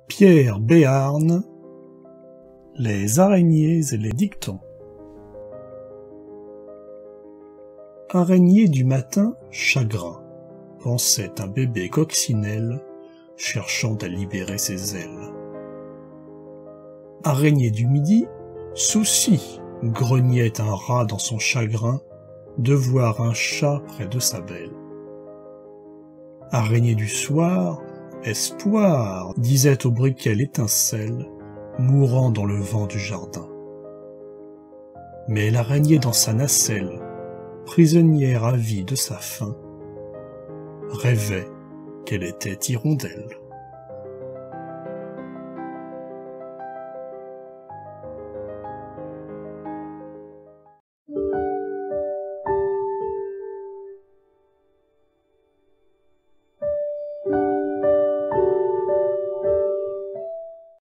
Pierre Béarn, les araignées et les dictons. Araignée du matin, chagrin, pensait un bébé coccinelle, cherchant à libérer ses ailes. Araignée du midi, souci, grognait un rat dans son chagrin de voir un chat près de sa belle. Araignée du soir, espoir, disait au briquet l'étincelle, mourant dans le vent du jardin. Mais l'araignée dans sa nacelle, prisonnière à vie de sa faim, rêvait qu'elle était hirondelle.